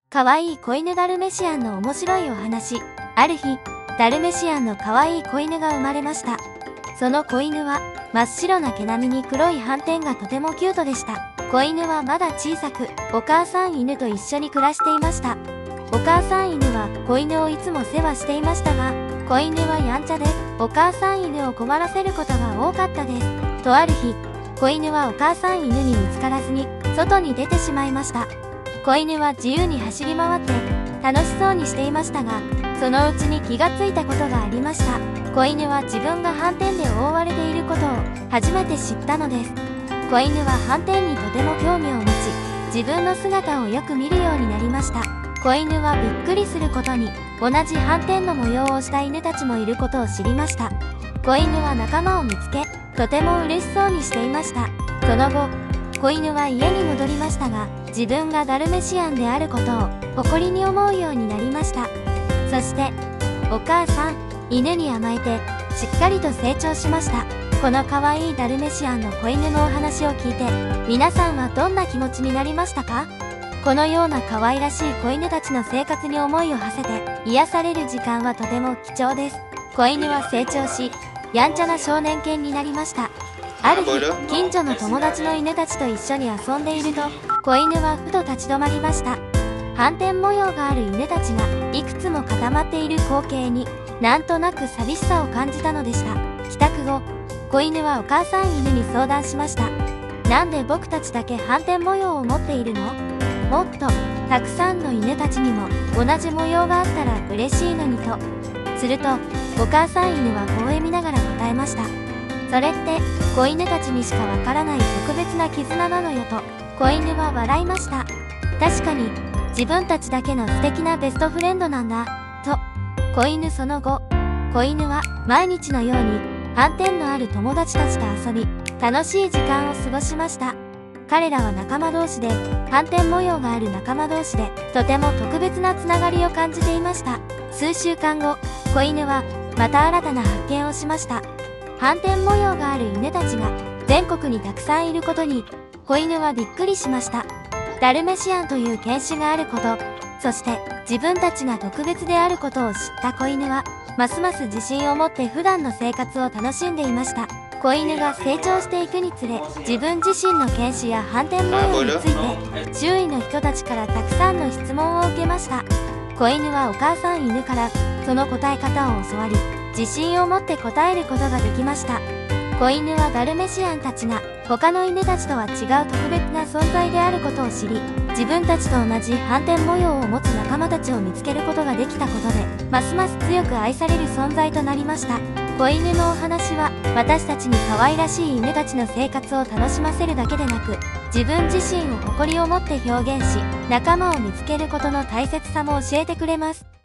かわいい子犬ダルメシアンの面白いお話。ある日、ダルメシアンのかわいい子犬が生まれました。その子犬は、真っ白な毛並みに黒い斑点がとてもキュートでした。子犬はまだ小さく、お母さん犬と一緒に暮らしていました。お母さん犬は子犬をいつも世話していましたが、子犬はやんちゃで、お母さん犬を困らせることが多かったです。とある日、子犬はお母さん犬に見つからずに、外に出てしまいました。子犬は自由に走り回って楽しそうにしていましたが、そのうちに気がついたことがありました。子犬は自分が斑点で覆われていることを初めて知ったのです。子犬は斑点にとても興味を持ち、自分の姿をよく見るようになりました。子犬はびっくりすることに、同じ斑点の模様をした犬たちもいることを知りました。子犬は仲間を見つけ、とても嬉しそうにしていました。その後、子犬は家に戻りましたが、自分がダルメシアンであることを誇りに思うようになりました。そして、お母さん、犬に甘えて、しっかりと成長しました。このかわいいダルメシアンの子犬のお話を聞いて、皆さんはどんな気持ちになりましたか？このような可愛らしい子犬たちの生活に思いを馳せて、癒される時間はとても貴重です。子犬は成長し、やんちゃな少年犬になりました。ある日、近所の友達の犬たちと一緒に遊んでいると、子犬はふと立ち止まりました。斑点模様がある犬たちがいくつも固まっている光景に、なんとなく寂しさを感じたのでした。帰宅後、子犬はお母さん犬に相談しました。なんで僕たちだけ斑点模様を持っているの？もっとたくさんの犬たちにも同じ模様があったら嬉しいのにと。すると、お母さん犬は微笑みながら答えました。それって子犬たちにしかわからない特別な絆なのよと。子犬は笑いました。確かに自分たちだけの素敵なベストフレンドなんだと。その後、子犬は毎日のように斑点のある友達たちと遊び、楽しい時間を過ごしました。彼らは仲間同士で、斑点模様がある仲間同士で、とても特別なつながりを感じていました。数週間後、子犬はまた新たな発見をしました。斑点模様がある犬たちが全国にたくさんいることに、子犬はびっくりしました。ダルメシアンという犬種があること、そして自分たちが特別であることを知った子犬は、ますます自信を持って普段の生活を楽しんでいました。子犬が成長していくにつれ、自分自身の犬種や斑点模様について、周囲の人たちからたくさんの質問を受けました。子犬はお母さん犬からその答え方を教わり、自信を持って答えることができました。子犬はダルメシアンたちが他の犬たちとは違う特別な存在であることを知り、自分たちと同じ斑点模様を持つ仲間たちを見つけることができたことで、ますます強く愛される存在となりました。子犬のお話は、私たちに可愛らしい犬たちの生活を楽しませるだけでなく、自分自身を誇りを持って表現し、仲間を見つけることの大切さも教えてくれます。